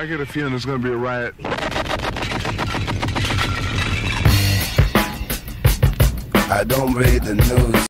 I get a feeling there's gonna be a riot. I don't read the news.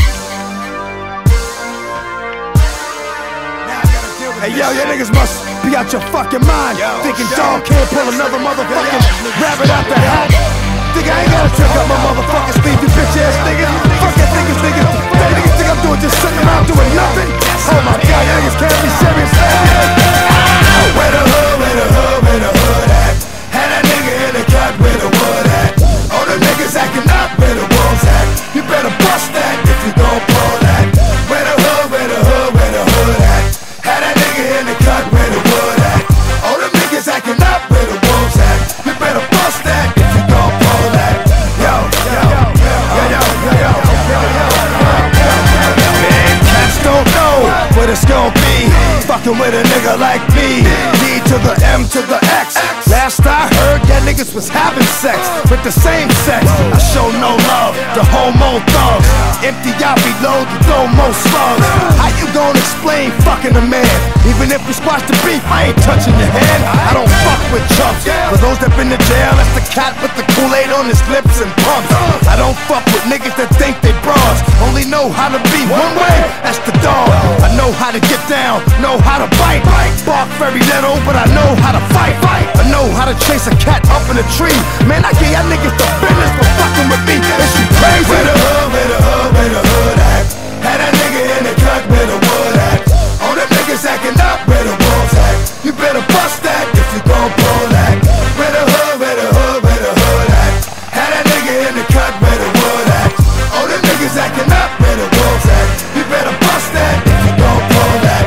Hey yo, you niggas must be out your fucking mind. Thinking dog can't pull another motherfucking rabbit out the hat. Think I ain't gotta trick up my motherfucking sleeve, you bitch ass niggas. Fuck that niggas, niggas. That niggas think I'm doing just sitting around doing nothing. Oh my god, you niggas can't be serious. Where the hood at? Had that nigga in the cut where the wood at. All the niggas acting up where the wolves at. You better bust that if you gon' pull that. Where the hood at? Had that nigga in the cut where the wood at. All the niggas acting up where the wolves at. You better bust that if you gon' pull that. Man, cats don't know what it's gon' be. Fucking with a nigga like me. D to the M to the X. Last I heard, yeah, niggas was having sex with the same sex. I show no love to homo thugs. Empty out below the domo slugs. How you gonna explain fucking a man? Even if we squash the beef, I ain't touching your hand. I don't fuck with chumps. For those that been to jail, that's the cat with the Kool-Aid on his lips and pumps. I don't fuck with niggas that think they bras. Only know how to be one way, that's the dog. I know how to get down, know how to bite. Bark very little, but I know how to fight. I know how to chase a cat up in a tree. Man, I give y'all niggas the business for fucking with me. Is you crazy? Where the hood at? Had that nigga in the cut where the wood at. All the niggas acting up where the wolves at. You better bust that if you gon' pull that. Where the hood at? Had that nigga in the cut where the wood at. All the niggas acting up where the wolves at. You better bust that if you gon' pull that.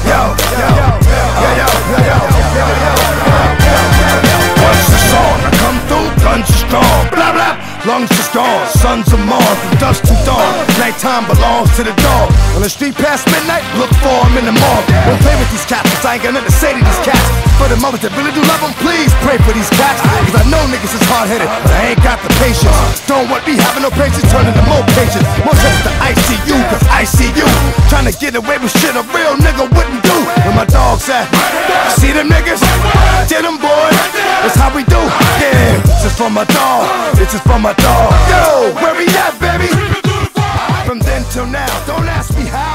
Once the song, I come through, guns are strong. Blah blah, lungs are gone. Sons of Mars, from dusk to dawn. Nighttime belongs to the dog. On the street past midnight, look for him in the morgue. Don't play with these cats, cause I ain't got nothing to say to these cats. For the mothers that really do love them, please pray for these cats. Cause I know niggas is hard-headed, but I ain't got the patience. Don't want me having no patience, turning to more patience. More trips to ICU, cause I see you trying to get away with shit a real nigga wouldn't do. Where my dogs at? See them niggas? Get them, boy. That's how we do. Yeah, this is for my dog. This is for my dog. Yo, where we at, baby? From then till now, don't ask me how.